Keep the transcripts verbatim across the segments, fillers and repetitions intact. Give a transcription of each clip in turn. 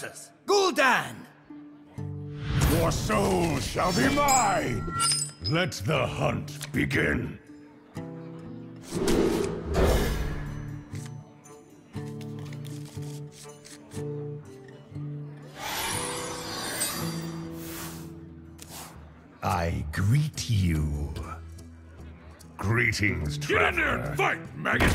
versus Gul'dan. Your soul shall be mine! Let the hunt begin. I greet you. Greetings, traveler. Get in there and fight, maggot!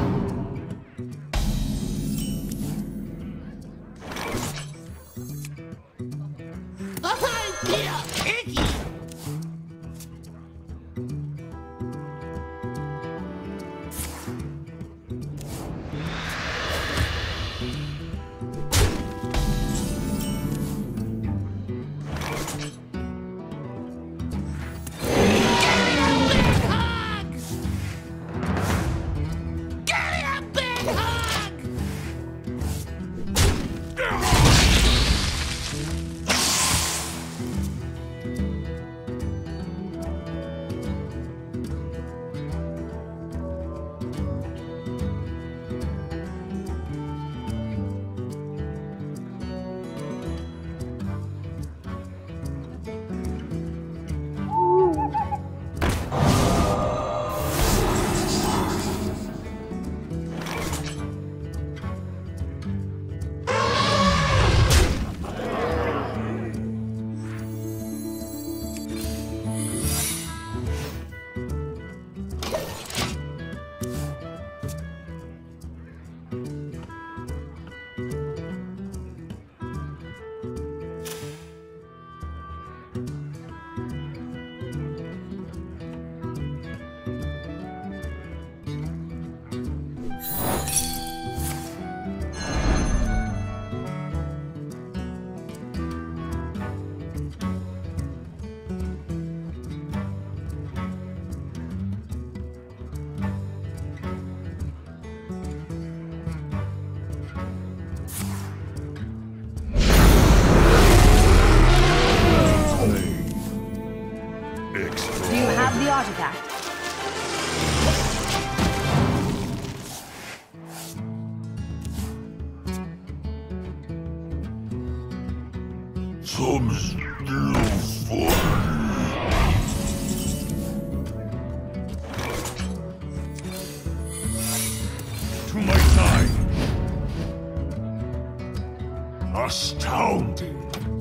Astounding.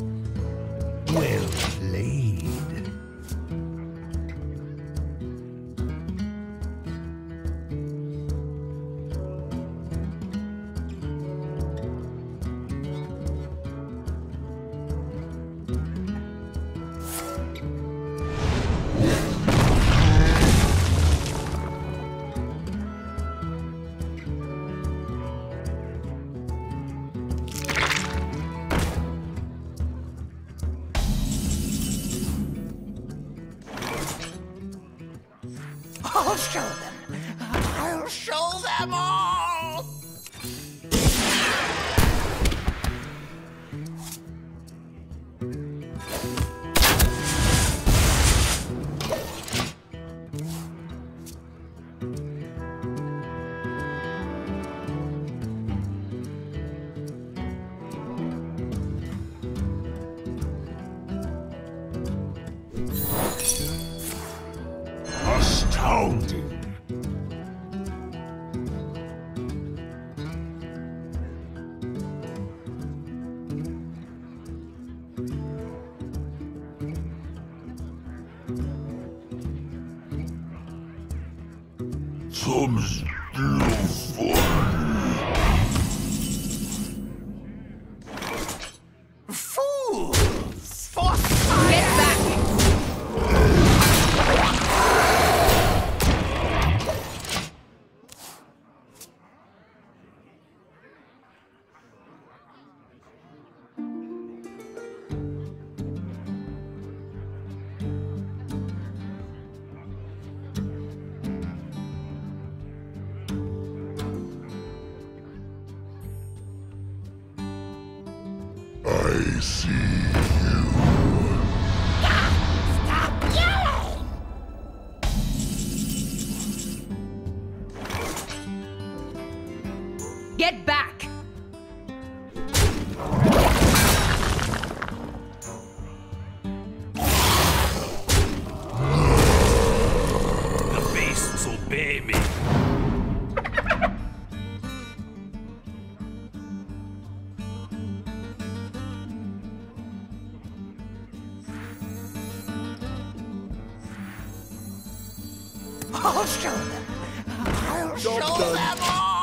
Well played. I'll show them. I'll show them all. Astounding. Some still Fools! For get back! I see you. Stop yelling! Get back! I'll show them. I'll show done. them all.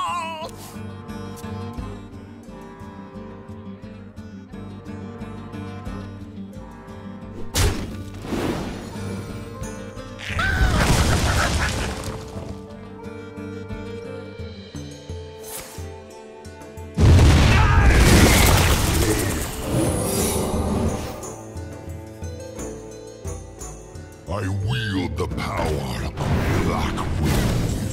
I wield the power of Black Wind.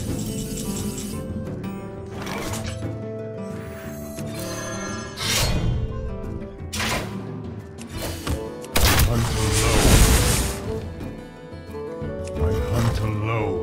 Hunt alone. I hunt alone.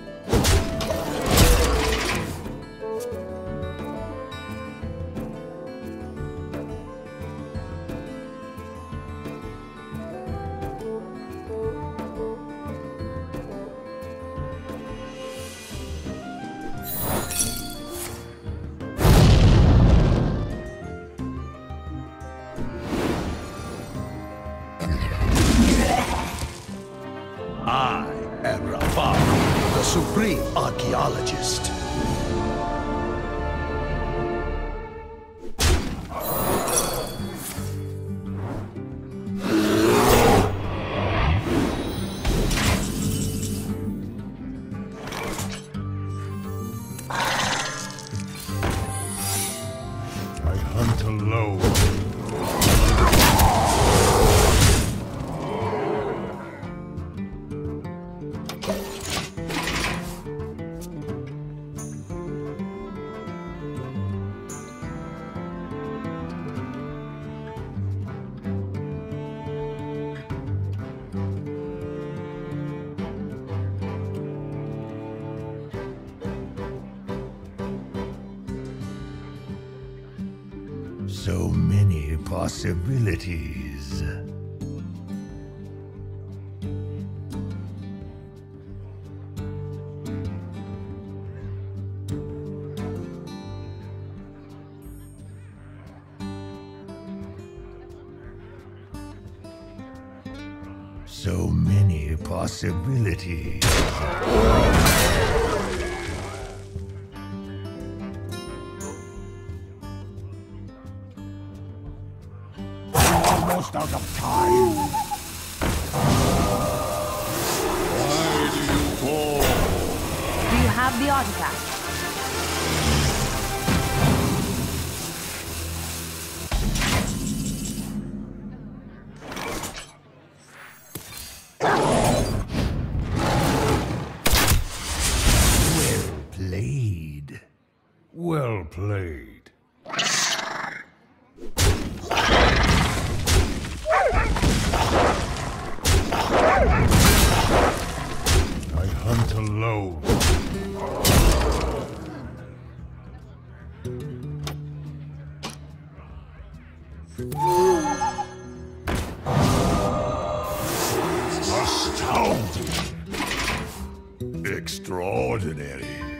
I am Rafar, the Supreme Archaeologist. I hunt alone. So many possibilities. So many possibilities. Almost out of time. Why do you fall? Do you have the artifact? Well played. I hunt alone. Astounding. Extraordinary.